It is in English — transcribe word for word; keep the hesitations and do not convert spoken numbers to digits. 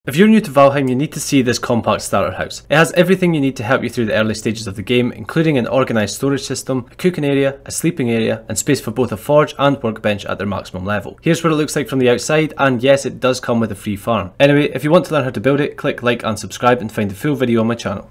If you're new to Valheim, you need to see this compact starter house. It has everything you need to help you through the early stages of the game, including an organised storage system, a cooking area, a sleeping area, and space for both a forge and workbench at their maximum level. Here's what it looks like from the outside, and yes, it does come with a free farm. Anyway, if you want to learn how to build it, click like and subscribe and find the full video on my channel.